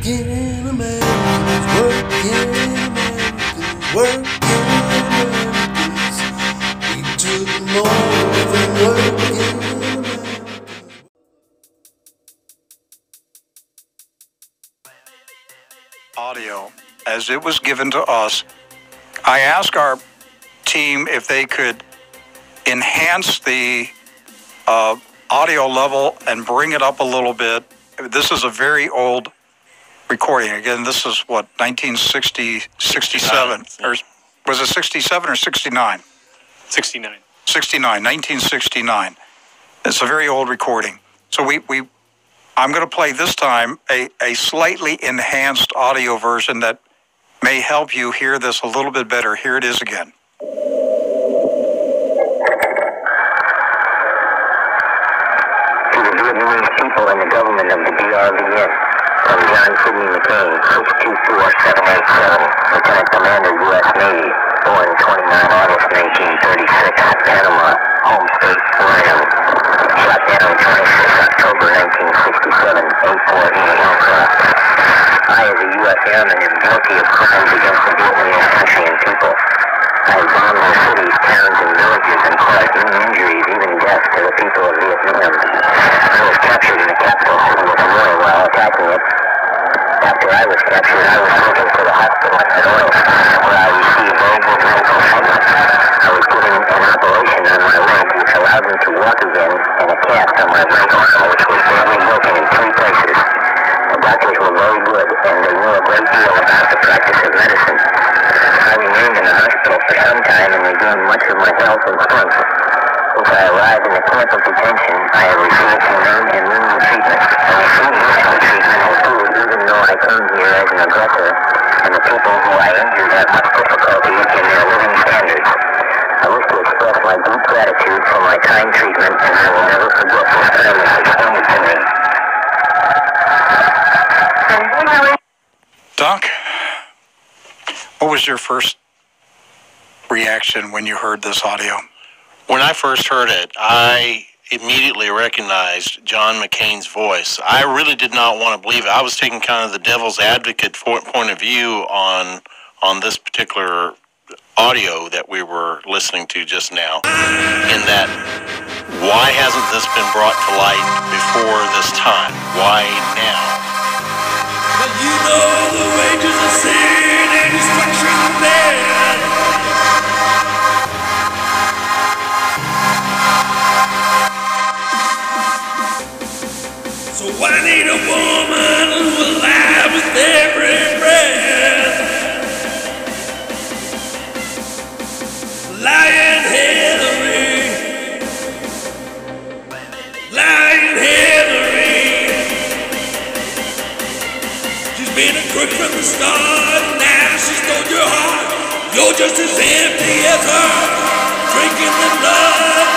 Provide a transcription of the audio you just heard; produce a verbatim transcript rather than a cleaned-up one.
Working Americans, working Americans, working Americans. We took more than working Americans. Audio, as it was given to us, I asked our team if they could enhance the uh, audio level and bring it up a little bit. This is a very old recording. Again, this is what, nineteen sixty, sixty-seven, or was it sixty-seven or sixty-nine? sixty-nine. sixty-nine, nineteen sixty-nine. It's a very old recording. So we, we I'm going to play this time a, a slightly enhanced audio version that may help you hear this a little bit better. Here it is again. To the Vietnamese people and the government of the D R V N, from John Sidney McCain, six two four seven eight seven, Lieutenant Commander, U S Navy, born twenty-ninth of August nineteen thirty-six, Panama, home state, Oregon. Shot down on twenty-sixth of October nineteen sixty-seven, A four E aircraft. I, as a U S Airman, am guilty of crimes against the Vietnamese country and people. I have bombed their cities, towns, and villages and caused many injuries, even death, to the people of Vietnam. I was captured in the capital city of Hanoi while attacking it. After I was captured, I was taken to the hospital in Hanoi, where I received very good medical treatment. I was given an operation on my leg, which allowed me to walk again, and a cast on my right arm, which was badly broken in three places. The doctors were very good, and they knew a great deal about the practice of medicine. I remained in the hospital for some time and regained much of my health and strength. Since I arrived in the camp of detention, I have received humane and lenient treatment. I received additional treatment and food, even though I came here as an aggressor, and the people who I injured have much difficulty in their living standards. I wish to express my deep gratitude for my kind treatment, and I will never forget this kindness extended to me. Doc, what was your first reaction when you heard this audio? When I first heard it, I immediately recognized John McCain's voice. I really did not want to believe it. I was taking kind of the devil's advocate point of view on on this particular audio that we were listening to just now, in that, why hasn't this been brought to light before this time? Why now? But you know the wages of sin and destruction bad. So I need a woman who's alive with every breath. Lion Hillary, Lion Hillary. She's been a crook from the start, now she stole your heart. You're just as empty as her, drinking the blood